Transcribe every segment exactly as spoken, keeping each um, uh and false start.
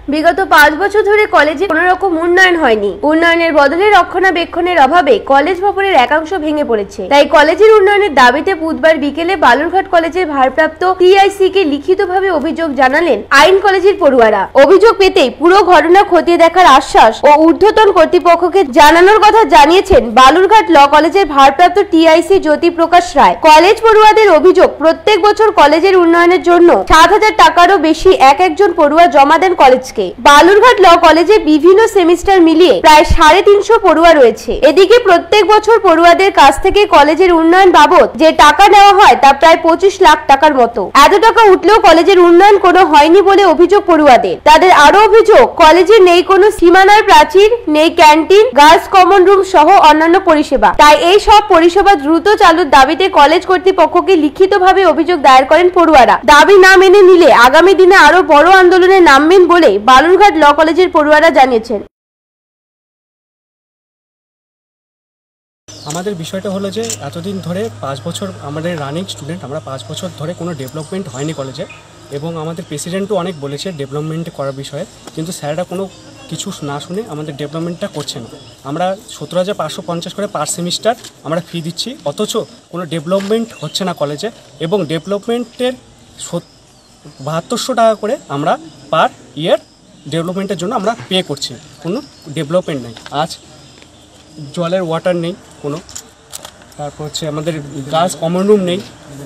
বিগত পাঁচ বছর ধরে কলেজে কোনো রকম উন্নয়ন হয়নি। উন্নয়নের বদলে রক্ষণাবেক্ষণের অভাবে কলেজ ভবনের একাংশ ভেঙে পড়েছে। তাই কলেজের উন্নয়নের দাবিতে বুধবার বিকেলে বালুরঘাট কলেজের ভারপ্রাপ্ত টিআইসি কে লিখিতভাবে অভিযোগ জানালেন আইন কলেজের পড়ুয়ারা। অভিযোগ পেতেই পুরো ঘটনা খতিয়ে দেখার আশ্বাস ও ঊর্ধ্বতন কর্তৃপক্ষকে জানানোর কথা জানিয়েছেন বালুরঘাট ল কলেজের ভারপ্রাপ্ত টিআইসি জ্যোতি প্রকাশ রায়। কলেজ পড়ুয়াদের অভিযোগ, প্রত্যেক বছর কলেজের উন্নয়নের জন্য সাত হাজার টাকারও বেশি এক একজন পড়ুয়া জমা দেন কলেজকে। বালুরঘাট ল কলেজে বিভিন্ন সেমিস্টার মিলিয়ে প্রায় সাড়ে তিনশো পড়ুয়া রয়েছে। এদিকে প্রত্যেক বছর পড়ুয়াদের কাছ থেকে কলেজের উন্নয়ন বাবদ যে টাকা নেওয়া হয় তা প্রায় পঁচিশ লাখ টাকার মতো। এত টাকা উঠলেও কলেজের উন্নয়ন কোনো হয়নি বলে অভিযোগ পড়ুয়াদের। তাদের আরো অভিযোগ, কলেজে নেই কোনো সীমানার প্রাচীর, নেই ক্যান্টিন, গার্লস কমন রুম সহ অন্যান্য পরিষেবা। তাই এই সব পরিষেবা দ্রুত চালুর দাবিতে কলেজ কর্তৃপক্ষকে লিখিতভাবে অভিযোগ দায়ের করেন পড়ুয়ারা। দাবি না মেনে নিলে আগামী দিনে আরো বড় আন্দোলনে নামবেন বলে বালুরঘাট ল কলেজের পড়ুয়ারা জানিয়েছেন। আমাদের বিষয়টা হলো যে এতদিন ধরে পাঁচ বছর আমাদের রানিং স্টুডেন্ট, আমরা পাঁচ বছর ধরে কোনো ডেভেলপমেন্ট হয়নি কলেজে, এবং আমাদের প্রেসিডেন্টও অনেক বলেছে ডেভেলপমেন্ট করার বিষয়ে, কিন্তু স্যাররা কোনো কিছু না শুনে আমাদের ডেভেলপমেন্টটা করছে না। আমরা সতেরো হাজার পাঁচশো পঞ্চাশ করে পার সেমিস্টার আমরা ফি দিচ্ছি, অথচ কোনো ডেভেলপমেন্ট হচ্ছে না কলেজে, এবং ডেভেলপমেন্টের বাহাত্তরশো টাকা করে আমরা পার ইয়ার ডেভেলপমেন্টের জন্য আমরা পে করছি, কোনো ডেভেলপমেন্ট নেই। আজ জলের ওয়াটার নেই কোনো, তারপর হচ্ছে আমাদের গার্লস কমন রুম নেই,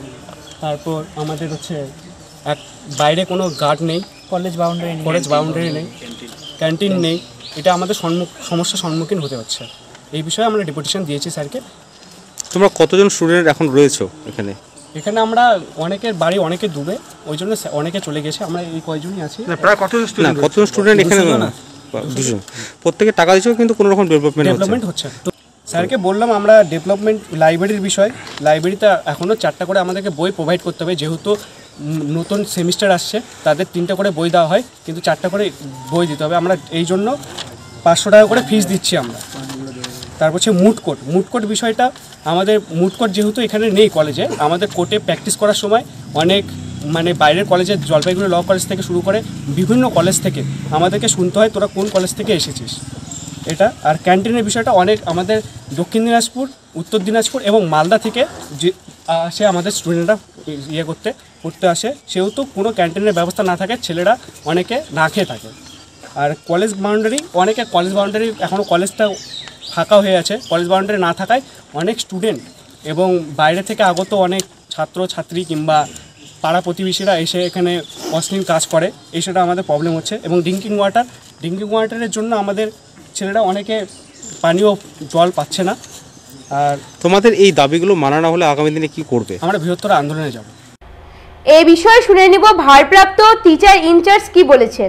তারপর আমাদের হচ্ছে এক বাইরে কোনো গার্ড নেই, কলেজ বাউন্ডারি কলেজ বাউন্ডারি নেই, ক্যান্টিন নেই। এটা আমাদের সম্মুখ সমস্যার সম্মুখীন হতে হচ্ছে। এই বিষয়ে আমরা ডেপুটেশন দিয়েছি স্যারকে। তোমরা কতজন স্টুডেন্ট এখন রয়েছো এখানে? এখানে আমরা অনেকের বাড়ি অনেকে ডুবে, ওই জন্য অনেকে চলে গেছে, আমরা এই কয়জনই আছি। প্রায় কতজন স্টুডেন্ট কতজন স্টুডেন্ট এখানে? দুজন। প্রত্যেকে টাকা দিচ্ছ কিন্তু কোনো রকম ডেভেলপমেন্ট ডেভেলপমেন্ট হচ্ছে না। স্যারকে বললাম আমরা ডেভেলপমেন্ট লাইব্রেরির বিষয়, লাইব্রেরিতে এখনও চারটা করে আমাদেরকে বই প্রোভাইড করতে হবে, যেহেতু নতুন সেমিস্টার আসছে তাদের তিনটা করে বই দেওয়া হয়, কিন্তু চারটা করে বই দিতে হবে। আমরা এই জন্য পাঁচশো টাকা করে ফিস দিচ্ছি আমরা। তারপর হচ্ছে মুড কোর্ট, মুড কোর্ট বিষয়টা আমাদের মুড কোর্ট যেহেতু এখানে নেই কলেজে, আমাদের কোর্টে প্র্যাকটিস করার সময় অনেক মানে বাইরের কলেজের জলপাইগুড়ি ল কলেজ থেকে শুরু করে বিভিন্ন কলেজ থেকে আমাদেরকে শুনতে হয় তোরা কোন কলেজ থেকে এসেছিস এটা। আর ক্যান্টিনের বিষয়টা অনেক আমাদের দক্ষিণ দিনাজপুর, উত্তর দিনাজপুর এবং মালদা থেকে যে আসে আমাদের স্টুডেন্টরা ইয়ে করতে পড়তে আসে, সেহেতু কোনো ক্যান্টিনের ব্যবস্থা না থাকে, ছেলেরা অনেকে না খেয়ে থাকে। আর কলেজ বাউন্ডারি, অনেকে কলেজ বাউন্ডারি এখনও কলেজটা ফাঁকা হয়ে আছে, কলেজ বাউন্ডারি না থাকায় অনেক স্টুডেন্ট এবং বাইরে থেকে আগত অনেক ছাত্র ছাত্রী কিংবা পাড়া প্রতিবেশীরা এসে এখানে অশ্লীল কাজ করে, এই সেটা আমাদের প্রবলেম হচ্ছে। এবং ড্রিঙ্কিং ওয়াটার ড্রিঙ্কিং ওয়াটারের জন্য আমাদের ছেলেরা অনেকে পানীয় জল পাচ্ছে না। আর তোমাদের এই দাবিগুলো মানা না হলে আগামী দিনে কি করবে? আমরা বৃহত্তর আন্দোলনে যাব। এই বিষয়ে শুনে নিব ভারপ্রাপ্ত টিচার ইনচার্জ কি বলেছেন।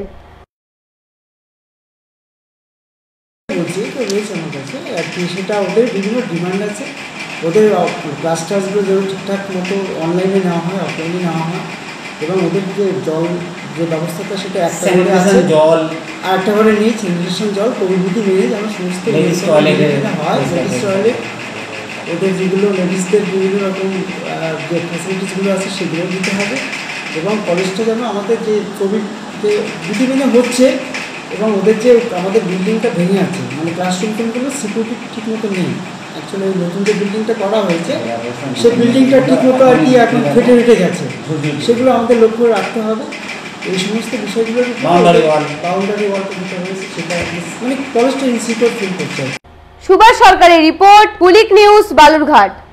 সেটা ওদের বিভিন্ন ডিমান্ড আছে, ওদের ক্লাস টাসগুলো যেন ঠিকঠাক মতো অনলাইনে নেওয়া হয়, অফলাইনে নেওয়া হয়, এবং ওদের যে জল যে ব্যবস্থাটা সেটা একটা করে আছে, জল আর একটা করে নেই স্যানিটেশন জল প্রভৃতি মেনে যেন সমস্ত হয়। লেডিস টয়লেট, ওদের যেগুলো লেডিসদের বিভিন্ন রকম যে ফ্যাসিলিটিসগুলো আছে সেগুলো দিতে হবে, এবং কলেজটা যেন আমাদের যে কোভিড যে দুটি মেনে হচ্ছে, এবং ওদের যে আমাদের বিল্ডিংটা ভেঙে আছে, মানে ক্লাসরুমগুলো সিকিউরিটি ঠিক মতো নেই। অ্যাকচুয়ালি ওই নতুন যে বিল্ডিংটা করা হয়েছে সেই বিল্ডিংটা ঠিক মতো আর কি এখন ফেটে ফেটে গেছে, সেগুলো আমাদের লক্ষ্য রাখতে হবে। এই সমস্ত বিষয়গুলো বাউন্ডারি ওয়াল বাউন্ডারি ওয়াল দিতে হয়েছে, সেটা মানে কলেজটা ইনসিকিউর ফিল করছে। সুভাষ সরকারের রিপোর্ট, পুলিক নিউজ, বালুরঘাট।